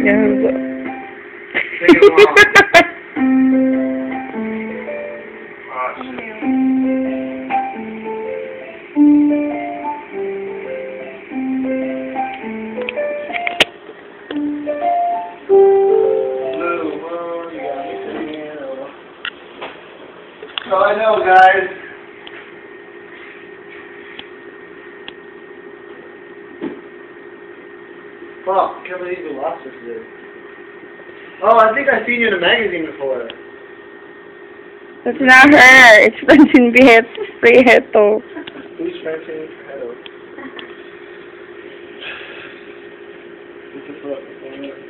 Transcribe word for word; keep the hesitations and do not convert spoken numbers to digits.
Yan. Take it off. Ah, shit. Little world, you got me singing. That's all I know, guys. Fuck, can't believe we lost this dude. Oh, I think I've seen you in a magazine before. That's not her. It's Francine Prieto. Who's Francine Prieto? What the fuck?